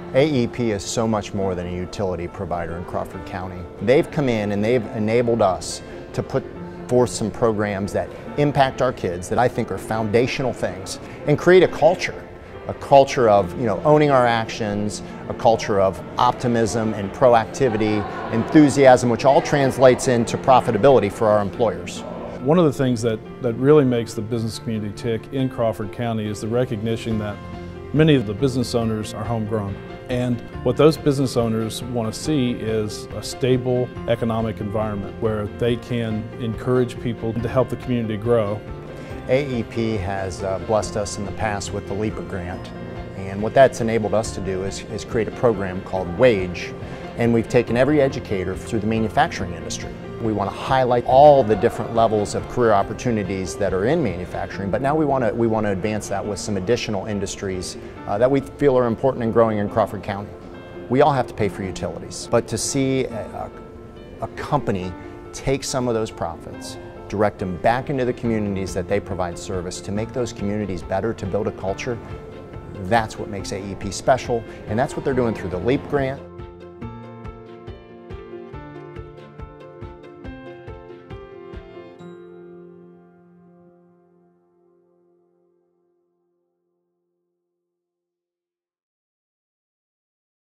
AEP is so much more than a utility provider in Crawford County. They've come in and they've enabled us to put forth some programs that impact our kids that I think are foundational things and create a culture of owning our actions, a culture of optimism and proactivity, enthusiasm, which all translates into profitability for our employers. One of the things that really makes the business community tick in Crawford County is the recognition that many of the business owners are homegrown. And what those business owners want to see is a stable economic environment where they can encourage people to help the community grow. AEP has blessed us in the past with the LEAP grant. And what that's enabled us to do is create a program called WAGE. And we've taken every educator through the manufacturing industry. We want to highlight all the different levels of career opportunities that are in manufacturing, but now we want to advance that with some additional industries that we feel are important and growing in Crawford County. We all have to pay for utilities, but to see a company take some of those profits, direct them back into the communities that they provide service to make those communities better, to build a culture, that's what makes AEP special, and that's what they're doing through the LEAP grant.